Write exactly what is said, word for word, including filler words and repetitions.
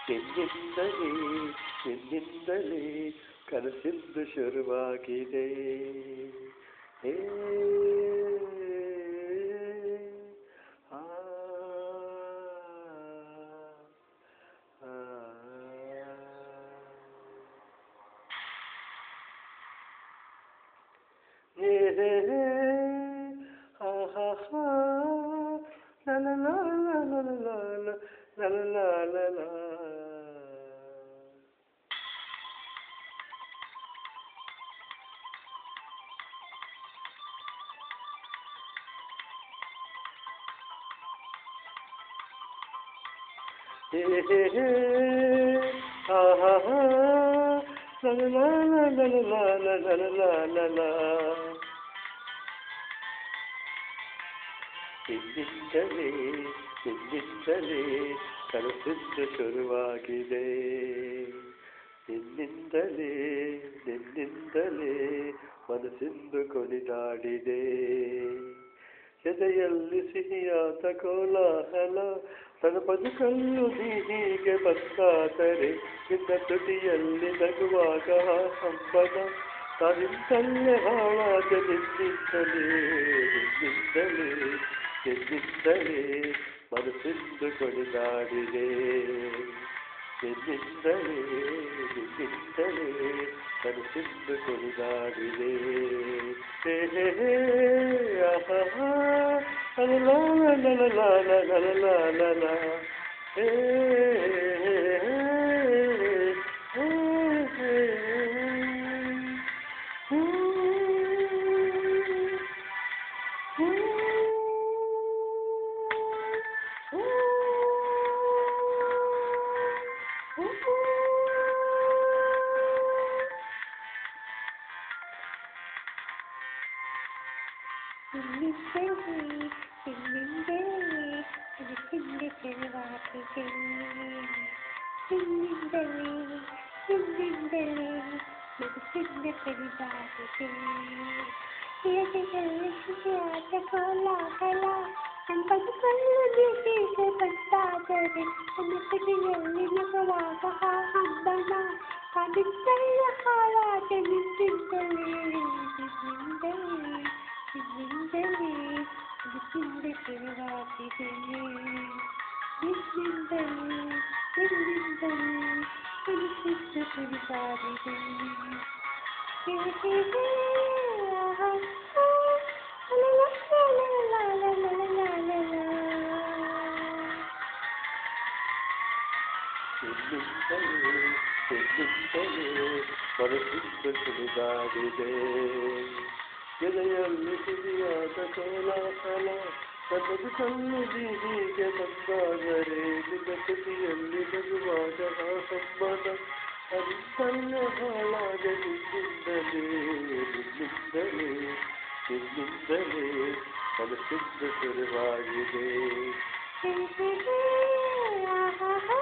ನಿನ್ನಿಂದಲೇ ನಿನ್ನಿಂದಲೇ ಕನಸಿಂದು ಶುರುವಾಗಿದೆ. ಏ ಆ, ಆ, ಏ, ಆ, ಹಾ, ಹಾ, ಲಾ, ಲಾ, ಲಾ, ಲಾ, ಲಾ, ಲಾ, ಲಾ, ಲಾ, ಲಾ, ಲಾ. ಏ, ಆ, ಹಾ, ಹಾ, ಲಾ, ಲಾ, ಲಾ, ಲಾ, ಲಾ, ಲಾ, ಲಾ, ಲಾ, ಲಾ. ನಿನ್ನಿಂದಲೇ ನಿನ್ನಿಂದಲೇ ಕನಸಿಂದು ಶುರುವಾಗಿದೆ. ನಿನ್ನಿಂದಲೇ ನಿನ್ನಿಂದಲೇ ಮನಸ್ಸಿಂದು ಕುಣಿದಾಡಿದೆ. ಎದೆಯಲ್ಲಿ ಸಿಹಿಯಾದ ಕೋಲಾಹಲ, ನನ್ನ ಬದುಕನ್ನು ನೀ ಹೀಗೆ ಬಂದಾದರೆ, ನಿನ್ನ ತುಟಿಯಲ್ಲಿ ನಗುವಾಗ ಹಂಬಲ, ನಾನಿಂದಲೇ ಹಾಳಾದ ನಿನ್ನಿಂದಲೇ ನಿನ್ನಿಂದಲೇ ನಿನ್ನಿಂದಲೇ ಮನಸ್ಸಿಂದು ಕುಣಿದಾಡಿದೆ. ನಿನ್ನಿಂದಲೇ ನಿನ್ನಿಂದಲೇ ಮನಸ್ಸಿಂದು ಕುಣಿದಾಡಿದೆ. ಹೇ ಹೇ ಹೇ ಆಹಾ ಲಾ ಲಾ ಲಾ ಲಾ ಲಾ ಲಾ ಲಾ ಲಾ. ಹೇ ಹೇ ಹೇ ಹೇ ನಿನ್ನಿಂದಲೇ ನಿನ್ನಿಂದಲೇ ಕನಸಿಂದು ಶುರುವಾಗಿದೆ. ನಿನ್ನಿಂದಲೇ ನಿನ್ನಿಂದಲೇ ಮನಸ್ಸಿಂದು ಕುಣಿದಾಡಿದೆ. ಎದೆಯಲ್ಲಿ ಸಿಹಿಯಾದ ಕೋಲಾಹಲ, ನನ್ನ ಬದುಕನ್ನು ನೀ ಹೀಗೆ ಬಂದಾದರೆ, ನನ್ನ ತುಟಿಯಲ್ಲಿ ನಗುವಾಗ ಹಂಬಲ, ನಾನಿಂದಲೇ ಹಾಳಾದ ನಿನ್ನಿಂದಲೇ ನಿನ್ನಿಂದಲೇ ನಿನ್ನಿಂದಲೇ ಮನಸ್ಸಿಂದು ಶುರುವಾಗಿದೆ. ನಿನ್ನಿಂದಲೇ ನಿನ್ನಿಂದಲೇ ಮನಸ್ಸಿಂದು ಕುಣಿದಾಡಿದೆ. ಹೇ ಹೇ ಹೇ ಆಹಾ ಲಾ ಲಾ ಲಾ ಲಾ ಲಾ ಲಾ ಲಾ. ನಿನ್ನಿಂದಲೇ ನಿನ್ನಿಂದಲೇ ಮನಸ್ಸಿಂದು ಕುಣಿದಾಡಿದೆ. ಎದೆಯಲ್ಲಿ ಸಿಹಿಯಾದ ಕೋಲಾಹಲ, ನನ್ನ ಬದುಕನ್ನು ನೀ ಹೀಗೆ ಬಂದಾದರೆ, ನಿನ್ನ ತುಟಿಯಲ್ಲಿ ನಗುವಾಗ ಹಂಬಲ, ನಾನಿಂದಲೇ ಹಾಳಾದ ನಿನ್ನಿಂದಲೇ ನಿನ್ನಿಂದಲೇ ನಿನ್ನಿಂದಲೇ ಮನಸ್ಸಿಂದು ಶುರುವಾಗಿದೆ. ಹೇ ಹೇ ಹೇ ಆಹಾ